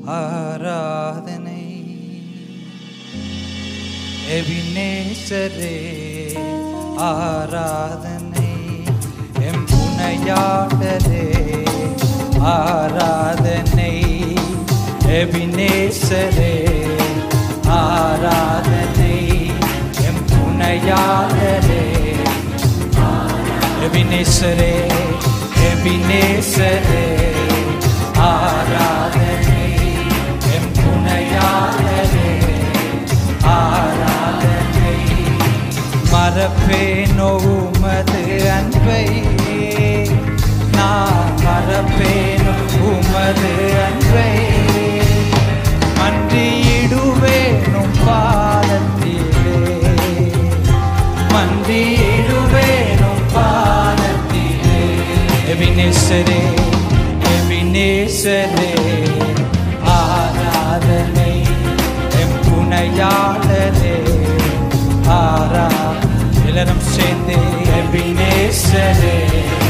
ஆராதனை. எபினேசரே ஆராதனை. எம் புனையாளரே ஆராதனை. எபினேசரே ஆராதனை. எம் புனையாளரே எபினேசரே எபினேசரே ஆராதனை. எம் புனையாளரே ஆராதனை. மறப்பேனோ உமது அன்பை, நான் மறப்பேனோ உமது அன்பை. மன்றியிடுவேனும் பாதத்திலே, மன்றியிடுவேனும் பாதத்திலே. எபினேசரே எபினேசரே ஆராதனை. எம் புனையாளரே ஆராதனை. எல்லாரும் சேர்ந்து எபினேசரே